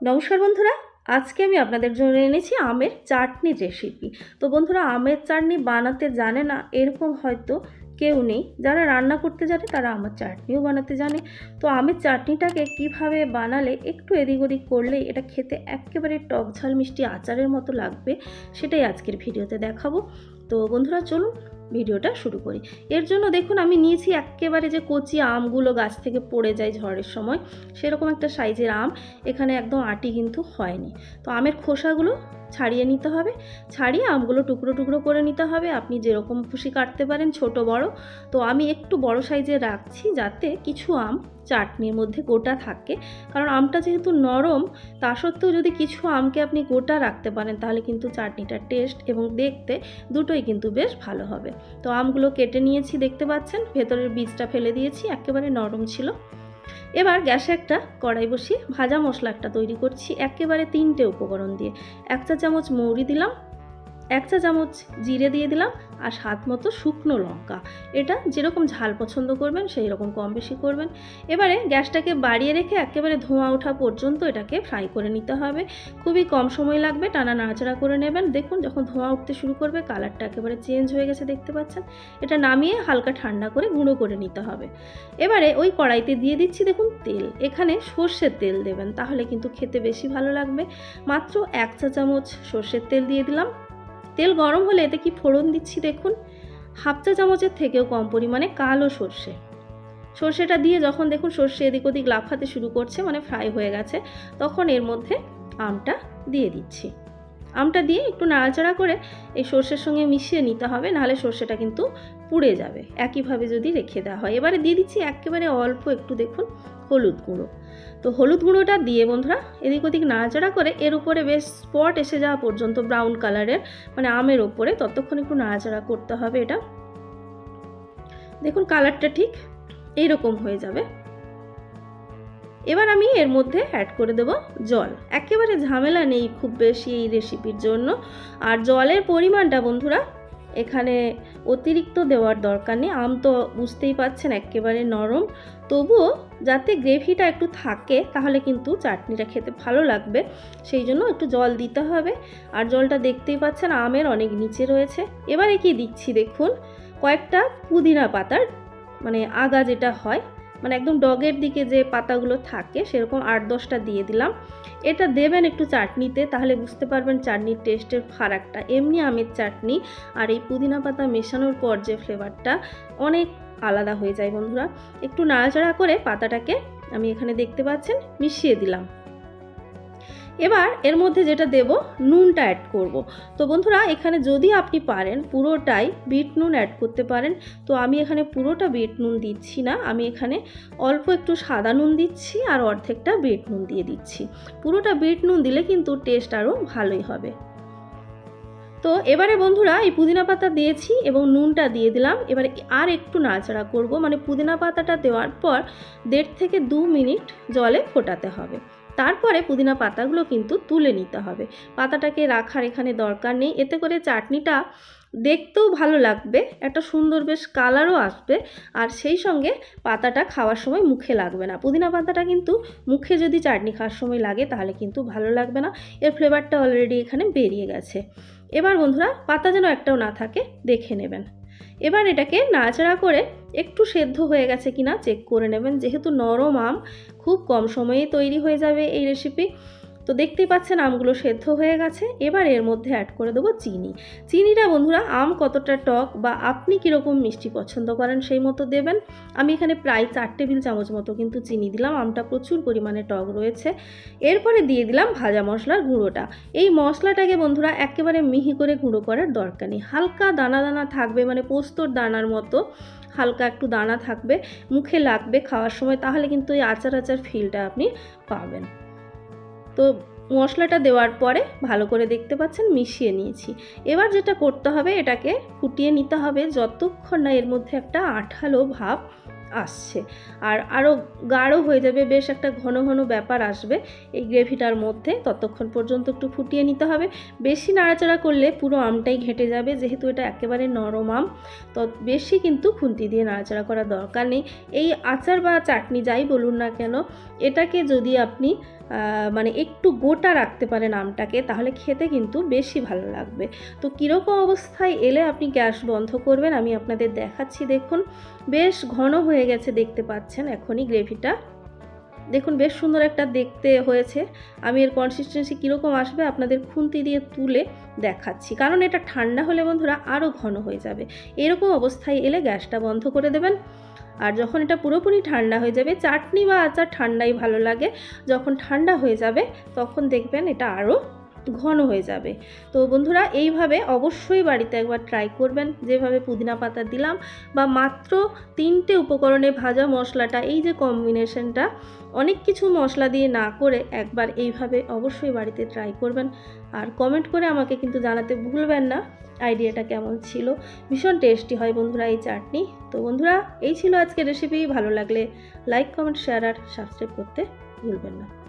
নমস্কার বন্ধুরা, আজকে আমি আপনাদের জন্য এনেছি আমের চাটনির রেসিপি। তো বন্ধুরা, আমের চাটনি বানাতে জানে না এরকম হয়তো কেউ নেই। যারা রান্না করতে জানে তারা আমের চাটনিও বানাতে জানে। তো আমের চাটনিটাকে কিভাবে বানালে একটু এদিক ওদিক করলেই এটা খেতে একেবারে টক ঝাল মিষ্টি আচারের মতো লাগবে, সেটাই আজকের ভিডিওতে দেখাবো। তো বন্ধুরা, চলুন ভিডিওটা শুরু করি। এর জন্য দেখুন, আমি নিয়েছি একেবারে যে কচি আমগুলো গাছ থেকে পড়ে যায় ঝড়ের সময়, সেরকম একটা সাইজের আম। এখানে একদম আটি কিন্তু হয়নি। তো আমের খোসাগুলো ছাড়িয়ে নিতে হবে। ছাড়িয়ে আমগুলো টুকরো টুকরো করে নিতে হবে। আপনি যেরকম খুশি কাটতে পারেন, ছোট বড়। তো আমি একটু বড় সাইজের রাখছি যাতে কিছু আম চাটনির মধ্যে গোটা থাকে। কারণ আমটা যেহেতু নরম, তা সত্ত্বেও যদি কিছু আমকে আপনি গোটা রাখতে পারেন তাহলে কিন্তু চাটনিটার টেস্ট এবং দেখতে দুটোই কিন্তু বেশ ভালো হবে। তো আমগুলো কেটে নিয়েছি, দেখতে পাচ্ছেন ভেতরের বীজটা ফেলে দিয়েছি, একেবারে নরম ছিল। এবার গ্যাসে একটা কড়াই বসিয়ে ভাজা মশলা একটা তৈরি করছি, একেবারে 3টে উপকরণ দিয়ে। 1 চা চামচ মৌরি দিলাম, 1 চা চামচ জিরে দিয়ে দিলাম, আর স্বাদ মতো শুকনো লঙ্কা। এটা যেরকম ঝাল পছন্দ করবেন সেই রকম কম বেশি করবেন। এবারে গ্যাসটাকে বাড়িয়ে রেখে একেবারে ধোঁয়া ওঠা পর্যন্ত এটাকে ফ্রাই করে নিতে হবে। খুবই কম সময় লাগবে, টানা নাড়াচাড়া করে নেবেন। দেখুন, যখন ধোঁয়া উঠতে শুরু করবে কালারটা একেবারে চেঞ্জ হয়ে গেছে, দেখতে পাচ্ছেন। এটা নামিয়ে হালকা ঠান্ডা করে গুঁড়ো করে নিতে হবে। এবারে ওই কড়াইতে দিয়ে দিচ্ছি দেখুন তেল। এখানে সর্ষের তেল দেবেন, তাহলে কিন্তু খেতে বেশি ভালো লাগবে। মাত্র 1 চা চামচ সর্ষের তেল দিয়ে দিলাম। তেল গরম হলে এতে কি ফোড়ন দিচ্ছি দেখুন, 1/2 চা চামচের থেকেও কম পরিমাণে কালো সর্ষে। সর্ষেটা দিয়ে যখন দেখুন সর্ষে এদিক ওদিক লাফাতে শুরু করছে, মানে ফ্রাই হয়ে গেছে, তখন এর মধ্যে আমটা দিয়ে দিচ্ছি। আমটা দিয়ে একটু নাড়াচাড়া করে এই সর্ষের সঙ্গে মিশিয়ে নিতে হবে, নাহলে সর্ষেটা কিন্তু পুড়ে যাবে একইভাবে যদি রেখে দেওয়া হয়। এবারে দিয়ে দিচ্ছি একেবারে অল্প একটু দেখুন হলুদ গুঁড়ো। তো হলুদ গুঁড়োটা দিয়ে বন্ধুরা এদিক ওদিক নাড়াচাড়া করে এর উপরে বেশ স্পট এসে যাওয়া পর্যন্ত, ব্রাউন কালারের, মানে আমের ওপরে, ততক্ষণ একটু নাড়াচাড়া করতে হবে। এটা দেখুন কালারটা ঠিক এইরকম হয়ে যাবে। এবার আমি এর মধ্যে অ্যাড করে দেব জল। একেবারে ঝামেলা নেই খুব বেশি এই রেসিপির জন্য। আর জলের পরিমাণটা বন্ধুরা এখানে অতিরিক্ত দেওয়ার দরকার নেই। আম তো বুঝতেই পাচ্ছেন একেবারে নরম, তবুও যাতে গ্রেভিটা একটু থাকে তাহলে কিন্তু চাটনিটা খেতে ভালো লাগবে, সেই জন্য একটু জল দিতে হবে। আর জলটা দেখতেই পাচ্ছেন আমের অনেক নিচে রয়েছে। এবারে কি দিচ্ছি দেখুন, কয়েকটা পুদিনা পাতার, মানে আগা যেটা হয়, মানে একদম ডগের দিকে যে পাতাগুলো থাকে সেরকম 8-10টা দিয়ে দিলাম। এটা দেবেন একটু চাটনিতে, তাহলে বুঝতে পারবেন চাটনির টেস্টের ফারাকটা। এমনি আমের চাটনি আর এই পুদিনা পাতা মেশানোর পর যে ফ্লেভারটা অনেক আলাদা হয়ে যায় বন্ধুরা। একটু নাড়াচাড়া করে পাতাটাকে আমি এখানে দেখতে পাচ্ছেন মিশিয়ে দিলাম। এবার এর মধ্যে যেটা দেব, নুনটা অ্যাড করব। তো বন্ধুরা, এখানে যদি আপনি পারেন পুরোটাই বিট নুন অ্যাড করতে পারেন। তো আমি এখানে পুরোটা বিট নুন দিচ্ছি না, আমি এখানে অল্প একটু সাদা নুন দিচ্ছি আর অর্ধেকটা বিট নুন দিয়ে দিচ্ছি। পুরোটা বিট নুন দিলে কিন্তু টেস্ট আরও ভালোই হবে। তো এবারে বন্ধুরা এই পুদিনা পাতা দিয়েছি এবং নুনটা দিয়ে দিলাম। এবারে আর একটু নাড়াচাড়া করব, মানে পুদিনা পাতাটা দেওয়ার পর 1.5 থেকে 2 মিনিট জলে ফোটাতে হবে। তারপরে পুদিনা পাতাগুলো কিন্তু তুলে নিতে হবে। পাতাটাকে রাখার এখানে দরকার নেই, এতে করে চাটনিটা দেখতেও ভালো লাগবে, একটা সুন্দর বেশ কালারও আসবে, আর সেই সঙ্গে পাতাটা খাওয়ার সময় মুখে লাগবে না। পুদিনা পাতাটা কিন্তু মুখে যদি চাটনি খাওয়ার সময় লাগে তাহলে কিন্তু ভালো লাগবে না, এর ফ্লেভারটা অলরেডি এখানে বেরিয়ে গেছে। এবার বন্ধুরা পাতা যেন একটাও না থাকে দেখে নেবেন। এবার এটাকে নাড়াচাড়া করে একটু সেদ্ধ হয়ে গেছে কিনা চেক করে নেবেন। যেহেতু নরম আম, খুব কম সময়েই তৈরি হয়ে যাবে এই রেসিপি। তো দেখতেই পাচ্ছেন আমগুলো সেদ্ধ হয়ে গেছে। এবার এর মধ্যে অ্যাড করে দেবো চিনি। চিনিটা বন্ধুরা আম কতটা টক বা আপনি কীরকম মিষ্টি পছন্দ করেন সেই মতো দেবেন। আমি এখানে প্রায় 4 টেবিল চামচ মতো কিন্তু চিনি দিলাম, আমটা প্রচুর পরিমাণে টক রয়েছে। এরপরে দিয়ে দিলাম ভাজা মশলার গুঁড়োটা। এই মশলাটাকে বন্ধুরা একেবারে মিহি করে গুঁড়ো করার দরকার নেই, হালকা দানা দানা থাকবে, মানে পোস্তর দানার মতো হালকা একটু দানা থাকবে, মুখে লাগবে খাওয়ার সময়, তাহলে কিন্তু এই আচার ফিলটা আপনি পাবেন। তো মশলাটা দেওয়ার পরে ভালো করে দেখতে পাচ্ছেন মিশিয়ে নিয়েছি। এবার যেটা করতে হবে, এটাকে ফুটিয়ে নিতে হবে যতক্ষণ না এর মধ্যে একটা আঠালো ভাব আসছে। আর আরও গাঢ় হয়ে যাবে, বেশ একটা ঘন ঘন ব্যাপার আসবে এই গ্রেভিটার মধ্যে। ততক্ষণ পর্যন্ত একটু ফুটিয়ে নিতে হবে। বেশি নাড়াচাড়া করলে পুরো আমটাই ঘেঁটে যাবে, যেহেতু এটা একেবারে নরম আম। তো বেশি কিন্তু খুন্তি দিয়ে নাড়াচাড়া করার দরকার নেই। এই আচার বা চাটনি যাই বলুন না কেন, এটাকে যদি আপনি মানে একটু গোটা রাখতে পারেন আমটাকে, তাহলে খেতে কিন্তু বেশি ভালো লাগবে। তো কীরকম অবস্থায় এলে আপনি গ্যাস বন্ধ করবেন আমি আপনাদের দেখাচ্ছি। দেখুন বেশ ঘন হয়ে গেছে, দেখতে পাচ্ছেন এখনই গ্রেভিটা। দেখুন বেশ সুন্দর একটা দেখতে হয়েছে। আমি এর কনসিস্টেন্সি কীরকম আসবে আপনাদের খুন্তি দিয়ে তুলে দেখাচ্ছি, কারণ এটা ঠান্ডা হলে বন্ধুরা আরও ঘন হয়ে যাবে। এরকম অবস্থায় এলে গ্যাসটা বন্ধ করে দেবেন। আর যখন এটা পুরোপুরি ঠান্ডা হয়ে যাবে, চাটনি বা আচার ঠান্ডাই ভালো লাগে, যখন ঠান্ডা হয়ে যাবে তখন দেখবেন এটা আরও ঘন হয়ে যাবে। তো বন্ধুরা এইভাবে অবশ্যই বাড়িতে একবার ট্রাই করবেন। যেভাবে পুদিনা পাতা দিলাম বা মাত্র 3টে উপকরণে ভাজা মশলাটা, এই যে কম্বিনেশনটা, অনেক কিছু মশলা দিয়ে না করে একবার এইভাবে অবশ্যই বাড়িতে ট্রাই করবেন। আর কমেন্ট করে আমাকে কিন্তু জানাতে ভুলবেন না আইডিয়াটা কেমন ছিল। ভীষণ টেস্টি হয় বন্ধুরা এই চাটনি। তো বন্ধুরা এই ছিল আজকের রেসিপি। ভালো লাগলে লাইক, কমেন্ট, শেয়ার আর সাবস্ক্রাইব করতে ভুলবেন না।